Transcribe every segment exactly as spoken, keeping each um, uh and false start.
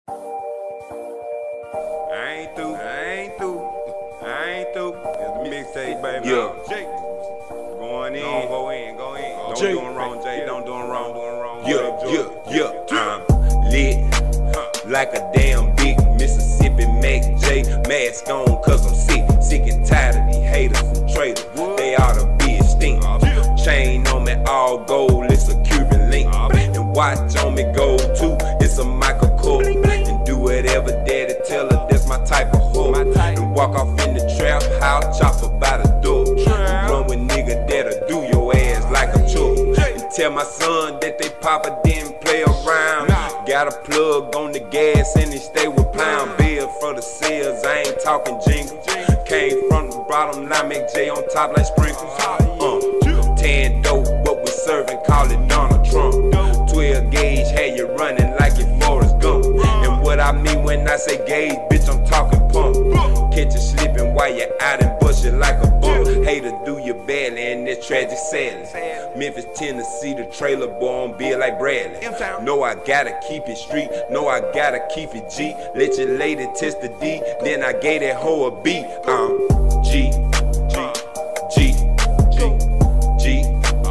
I ain't through, I ain't through, I ain't through. It's the mixtape, baby. Yeah. Jake. Going in, don't go in, go in. Don't Jake. do it wrong, Jay. Don't do it wrong, doing wrong. Yeah, yeah, yeah. I'm lit like a damn big Mississippi Mac J. Mask on cause I'm sick, sick and tired of these haters and traitors. They ought to be extinct. Chain on me all gold, it's a Cuban link. And watch on me gold too, it's a Michael Kors. And do whatever daddy tell her, that's my type of hoe. And walk off in the trap house, chop her by the door. And run with nigga that'll do your ass like a chore. And tell my son that they papa didn't play around. Got a plug on the gas and he stay with pound bill for the sales. I ain't talking jingle. Came from the bottom, now make J on top like sprinkles. Uh, ten dope, what we serving, call it Donald Trump. twelve gauge, had you running like you Forrest Gump. And what I mean when I say gauge, bitch, I'm talking pump. Catch you slipping while you out and bust it like a bump. Hater do you badly and this tragic sadly. Memphis, Tennessee, the trailer boy on bill like Bradley. Know I gotta keep it street, know I gotta keep it G. Let your lady test the D, then I gave that hoe a B. Um, G, G, G, G, G,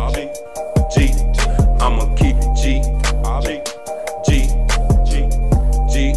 G, G. I'ma keep it G, G, G, G, G,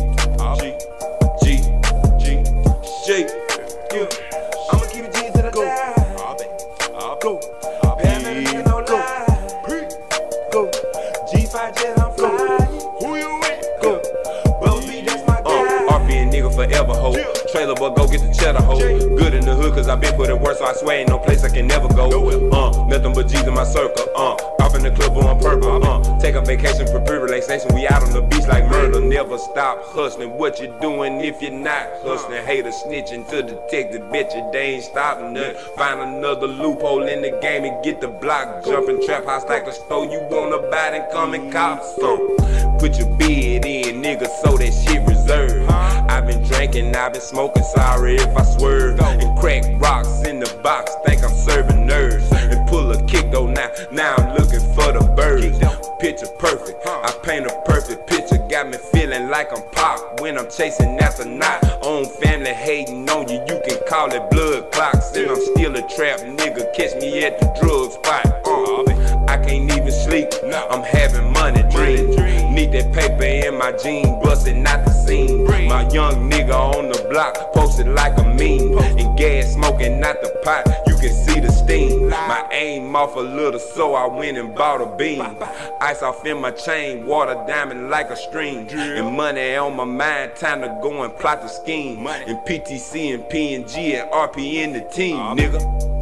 G, G, G, G. I'ma keep it G till I die. Go, Pam, no lie. Go, G five jet, I'm flying. Who you with? Go, Bubby, that's my guy. R P and nigga forever, ho. Trailer boy, go get the cheddar, ho. Good in the hood, cause I been putting work, so I swear ain't no place I can never go. Uh, nothing but G's in my circle. Uh, off in the club on purple. Uh, take a vacation for free relaxation. We out on the beach like murder. Never stop hustling. What you doing if you're not hustling? Haters snitching to detective, bet you they ain't stopping nothing. Find another loophole in the game and get the block jumping. Trap house like a store. You wanna buy then come and cop some. Put your bid in, nigga, so that shit reserved. I've been drinking, I've been smoking, sorry if I swerve. And crack rocks in the box, think I'm serving nerves. And pull a kick though now, now I'm looking for the birds. Picture perfect, I paint a perfect picture. Got me feeling like I'm Pac when I'm chasing after knot. Own family hating on you, you can call it blood clocks. And I'm still a trap nigga, catch me at the drug spot. Uh, I can't even sleep, I'm having money dreams. Need that paper in my jeans, busting out the scene. My young nigga on the block, posted like a meme. And gas smoking out the pot, you can see the steam. My aim off a little, so I went and bought a beam. Ice off in my chain, water diamond like a stream. And money on my mind, time to go and plot the scheme. And P T C and P and G and R P in the team, nigga.